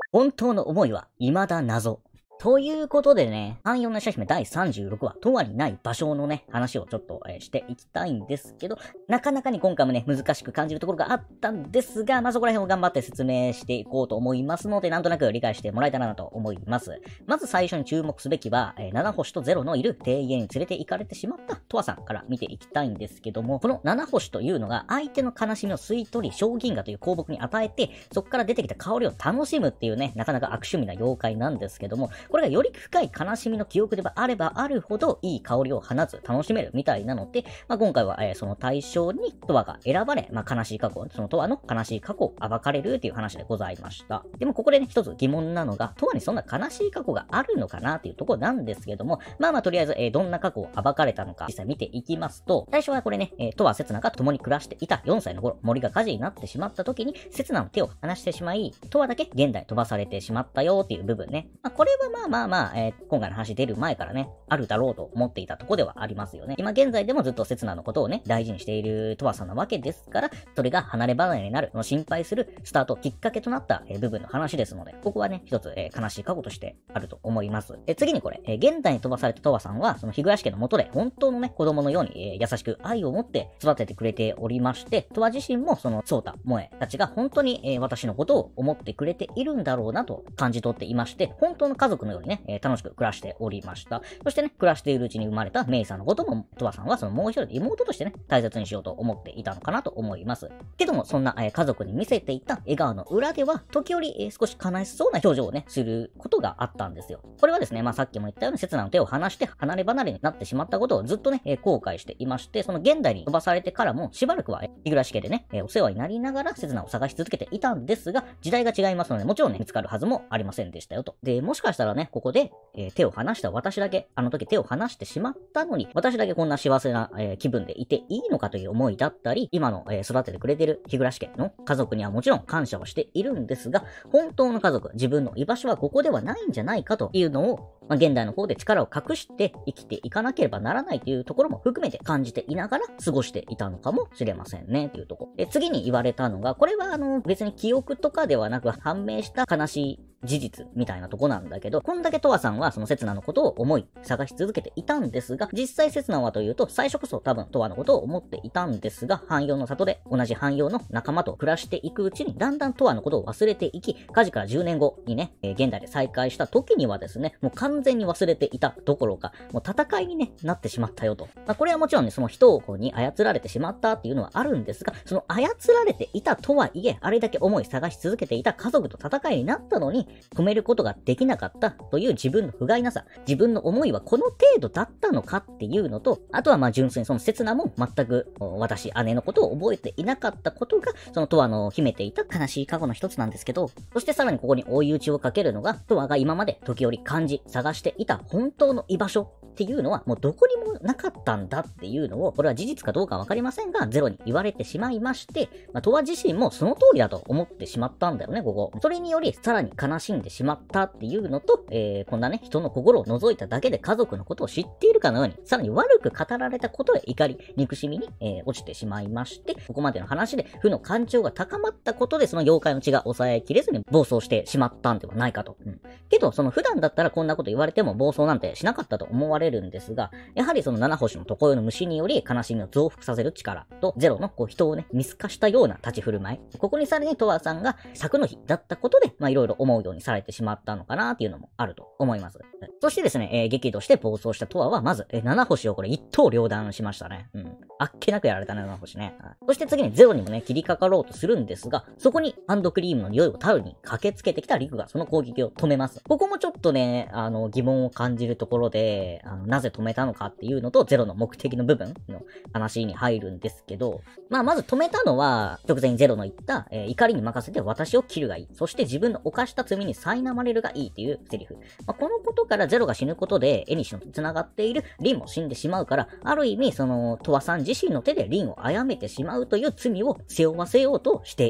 本当の思いは未だ謎。ということでね、汎用の社姫第36話、とわにない場所のね、話をちょっと、していきたいんですけど、なかなかに今回もね、難しく感じるところがあったんですが、そこら辺を頑張って説明していこうと思いますので、なんとなく理解してもらえたらなと思います。まず最初に注目すべきは、七星とゼロのいる庭園に連れて行かれてしまったとわさんから見ていきたいんですけども、この七星というのが相手の悲しみを吸い取り、小銀河という香木に与えて、そこから出てきた香りを楽しむっていうね、なかなか悪趣味な妖怪なんですけども、これがより深い悲しみの記憶であればあるほどいい香りを放つ、楽しめるみたいなので、今回は、その対象にトワが選ばれ、悲しい過去、そのトワの悲しい過去を暴かれるっていう話でございました。でもここでね、一つ疑問なのが、トワにそんな悲しい過去があるのかなっていうところなんですけども、とりあえず、どんな過去を暴かれたのか、実際見ていきますと、最初はこれね、トワ、セツナが共に暮らしていた4歳の頃、森が火事になってしまった時に、セツナの手を離してしまい、トワだけ現代飛ばされてしまったよっていう部分ね。これは今回の話出る前からね、あるだろうと思っていたところではありますよね。今現在でもずっとセツナのことをね、大事にしているトワさんなわけですから、それが離れ離れになる、心配するスタート、きっかけとなった部分の話ですので、ここはね、一つ悲しい過去としてあると思います。次にこれ、現代に飛ばされたトワさんは、その日暮家の元で本当のね、子供のように優しく愛を持って育ててくれておりまして、トワ自身もそのソータ、モエたちが本当に私のことを思ってくれているんだろうなと感じ取っていまして、本当の家族のようにね、楽しく暮らしておりました。そしてね、暮らしているうちに生まれたメイさんのことも、トワさんはそのもう一人で妹としてね、大切にしようと思っていたのかなと思います。けども、そんな家族に見せていた笑顔の裏では、時折少し悲しそうな表情をね、することがあったんですよ。これはですね、さっきも言ったように、セツナの手を離して離れ離れになってしまったことをずっとね、後悔していまして、その現代に飛ばされてからも、しばらくは日暮家でね、お世話になりながら、セツナを探し続けていたんですが、時代が違いますので、もちろんね、見つかるはずもありませんでしたよと。で、もしかしたらね、ここで、手を離した私だけ、あの時手を離してしまったのに、私だけこんな幸せな、気分でいていいのかという思いだったり、今の、育ててくれてる日暮家の家族にはもちろん感謝をしているんですが、本当の家族、自分の居場所はここではないんじゃないかというのを、現代の方で力を隠して生きていかなければならないというところも含めて感じていながら過ごしていたのかもしれませんね、というところ。で、次に言われたのが、これは別に記憶とかではなく判明した悲しい事実みたいなとこなんだけど、こんだけトワさんはそのセツナのことを思い探し続けていたんですが、実際セツナはというと、最初こそ多分トワのことを思っていたんですが、汎用の里で同じ汎用の仲間と暮らしていくうちに、だんだんトワのことを忘れていき、火事から10年後にね、現代で再会した時にはですね、もう完全に忘れていたどころか、もう戦いにね、なってしまったよと。これはもちろんね、その人をに操られてしまったっていうのはあるんですが、その操られていたとはいえ、あれだけ思い探し続けていた家族と戦いになったのに、止めることができなかったという自分の不甲斐なさ、自分の思いはこの程度だったのかっていうのと、あとは純粋にそのセツナも全く私、姉のことを覚えていなかったことが、そのトワの秘めていた悲しい過去の一つなんですけど、そしてさらにここに追い打ちをかけるのが、トワが今まで時折感じ、探していた本当の居場所っていうのはもうどこにもなかったんだっていうのを、これは事実かどうかわかりませんが、ゼロに言われてしまいまして、トワ自身もその通りだと思ってしまったんだよね、ここ。それによりさらに悲しんでしまったっていうのと、こんなね、人の心を覗いただけで家族のことを知っているかのように、さらに悪く語られたことで怒り、憎しみに、落ちてしまいまして、ここまでの話で負の感情が高まったことで、その妖怪の血が抑えきれずに暴走してしまったんではないかと。けど、その普段だったらこんなこと言われても暴走なんてしなかったと思われるんですが、やはりその七星の常世の虫により悲しみを増幅させる力と、ゼロの人をね、見透かしたような立ち振る舞い。ここにさらにトワさんが作の日だったことで、いろいろ思うようにされてしまったのかなっていうのもあると思います。そしてですね、激怒して暴走したトワは、まず、七星をこれ一刀両断しましたね。あっけなくやられたね、七星ね。そして次にゼロにもね、切りかかろうとするんですが、そこにハンドクリームの匂いを頼りに駆けつけてきたリクがその攻撃を止めます。ここもちょっとね、疑問を感じるところで、なぜ止めたのかっていうのと、ゼロの目的の部分の話に入るんですけど、まず止めたのは、直前にゼロの言った、怒りに任せて私を切るがいい。そして自分の犯した罪に苛まれるがいいっていうセリフ。このことからゼロが死ぬことで、エニシの繋がっているリンも死んでしまうから、ある意味、その、トワさん自身の手でリンを殺めてしまうという罪を背負わせようとしている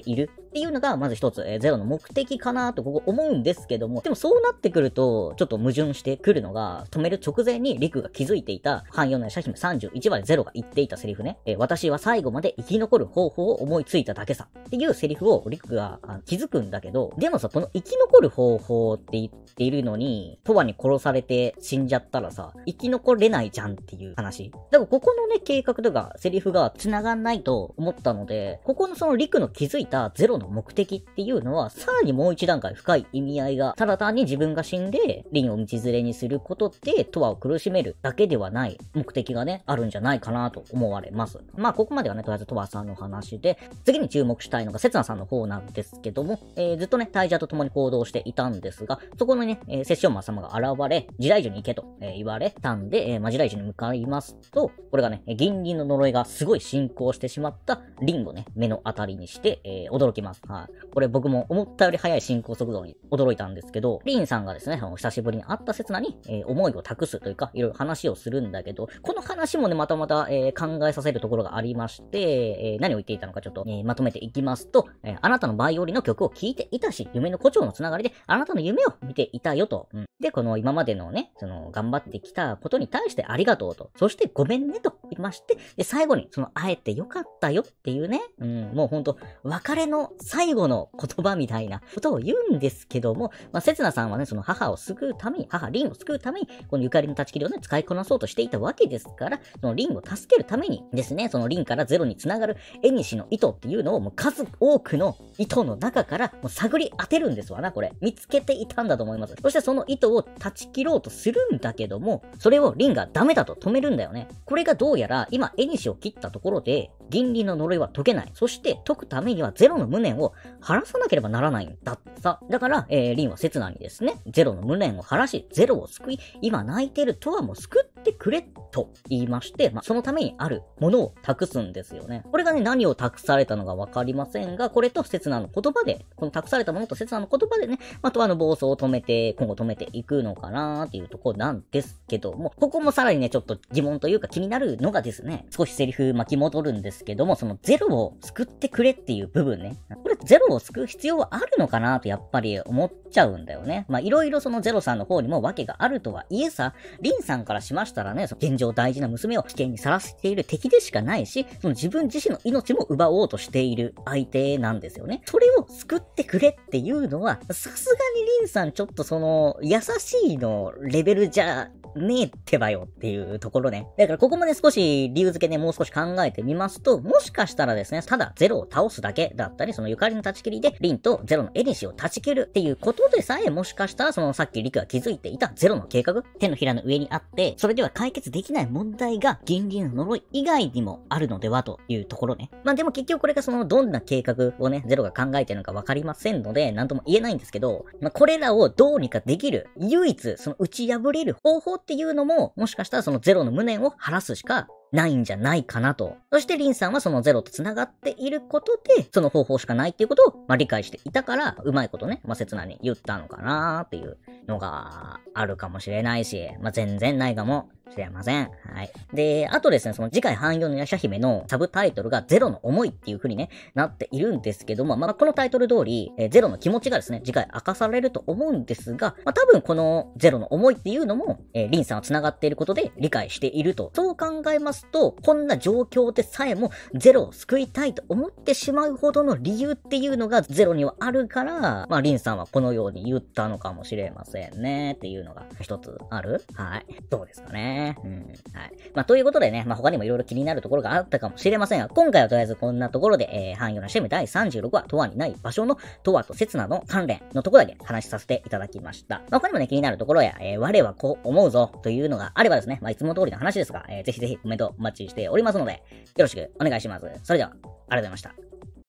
っていうのが、まず一つ、ゼロの目的かなとここ思うんですけども、でもそうなってくると、ちょっと矛盾してくるのが、止める直前にリクが気づいていた、汎用の社姫31話でゼロが言っていたセリフね、私は最後まで生き残る方法を思いついただけさ。っていうセリフをリクが気づくんだけど、でもさ、この生き残る方法って言っているのに、トワに殺されて死んじゃったらさ、生き残れないじゃんっていう話。だからここのね、計画とかセリフが繋がんないと思ったので、ここのそのリクの気づいたゼロの目的っていうのは、さらにもう一段階深い意味合いが、ただ単に自分が死んで、リンを道連れにすることで、トワを苦しめるだけではない目的がね、あるんじゃないかなと思われます。まあ、ここまではね、とりあえずトワさんの話で、次に注目したいのが、セツナさんの方なんですけども、ずっとね、タイジャーと共に行動していたんですが、そこのね、セッションマン様が現れ、地雷樹に行けと、言われたんで、地雷樹に向かいますと、これがね、銀鱗の呪いがすごい進行してしまったリンをね、目の当たりにして、驚きます。はい。これ僕も思ったより速い進行速度に驚いたんですけど、リンさんがですね、久しぶりに会った刹那に、思いを託すというか、いろいろ話をするんだけど、この話もね、またまた、考えさせるところがありまして、何を言っていたのかちょっと、まとめていきますと、あなたのバイオリンの曲を聴いていたし、夢の胡蝶のつながりで、あなたの夢を見ていたよと。で、この今までのね、頑張ってきたことに対してありがとうと。そしてごめんねと言いまして、で、最後に、会えてよかったよっていうね、もうほんと、別れの最後の言葉みたいなことを言うんですけども、まあ、セツナさんはね、その母を救うために、母リンを救うために、このゆかりの断ち切りをね、使いこなそうとしていたわけですから、そのリンを助けるためにですね、そのリンからゼロにつながるエニシの糸っていうのをもう数多くの糸の中からもう探り当てるんですわな、これ。見つけていたんだと思います。そしてその糸を断ち切ろうとするんだけども、それをリンがダメだと止めるんだよね。これがどうやら今エニシを切ったところで、銀鱗の呪いは解けない。そして解くためにはゼロの無念を晴らさなければならないんだってさ。だから、リンは刹那にですね、ゼロの無念を晴らし、ゼロを救い、今泣いてるトワも救ってくれと言いまして、まあ、そのためにあるものを託すんですよね。これがね、何を託されたのかわかりませんが、これと刹那の言葉で、この託されたものと刹那の言葉でね、まあ、トワの暴走を止めて、今後止めていくのかなーっていうところなんですけども、ここもさらにね、ちょっと疑問というか気になるのがですね、少しセリフ巻き戻るんですけども、そのゼロを救ってくれっていう部分ね。これゼロを救う必要はあるのかなとやっぱり思っちゃうんだよね。まあいろいろそのゼロさんの方にも訳があるとはいえさ、リンさんからしましたらね、その現状大事な娘を危険にさらしている敵でしかないし、その自分自身の命も奪おうとしている相手なんですよね。それを救ってくれっていうのは、さすがにリンさんちょっと優しいのレベルじゃねえってばよっていうところね。だからここもね、少し理由付けね、もう少し考えてみますと、もしかしたらですね、ただゼロを倒すだけだったり、そのゆかりの断ち切りで、リンとゼロのエニシを断ち切るっていうことでさえ、もしかしたらさっきリクが気づいていたゼロの計画、手のひらの上にあって、それでは解決できない問題が銀鱗の呪い以外にもあるのではというところね。まあでも結局これがどんな計画をね、ゼロが考えてるのかわかりませんので、なんとも言えないんですけど、まあこれらをどうにかできる、唯一打ち破れる方法っていうのも、もしかしたらゼロの無念を晴らすしかないんじゃないかなと。そしてリンさんはそのゼロと繋がっていることで、その方法しかないっていうことを、理解していたから、うまいことね、刹那に言ったのかなーっていうのがあるかもしれないし、全然ないかもしれません。はい。で、あとですね、次回汎用の夜叉姫のサブタイトルがゼロの思いっていう風にね、なっているんですけども、このタイトル通り、ゼロの気持ちがですね、次回明かされると思うんですが、多分このゼロの思いっていうのも、リンさんは繋がっていることで理解していると。そう考えますと、こんな状況でさえもゼロを救いたいと思ってしまうほどの理由っていうのがゼロにはあるから、リンさんはこのように言ったのかもしれませんねっていうのが一つある。はい。どうですかね。はい。ということでね、他にもいろいろ気になるところがあったかもしれませんが、今回はとりあえずこんなところで、汎用なシェム第36話、トワにない場所のトワと刹那の関連のところだけ話しさせていただきました。他にもね、気になるところや、我はこう思うぞというのがあればですね、いつも通りの話ですが、ぜひぜひコメントお待ちしておりますので、よろしくお願いします。それでは、ありがとうございました。